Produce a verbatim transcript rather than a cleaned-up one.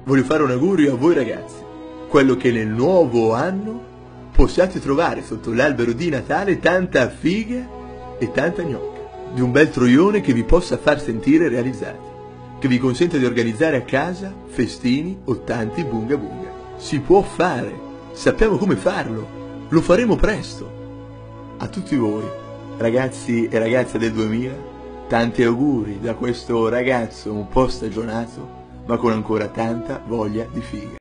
voglio fare un augurio a voi ragazzi, quello che nel nuovo anno possiate trovare sotto l'albero di Natale tanta figa e tanta gnocca, di un bel troione che vi possa far sentire realizzati, che vi consenta di organizzare a casa festini o tanti bunga bunga. Si può fare, sappiamo come farlo, lo faremo presto. A tutti voi, ragazzi e ragazze del duemila, tanti auguri da questo ragazzo un po' stagionato, ma con ancora tanta voglia di figa.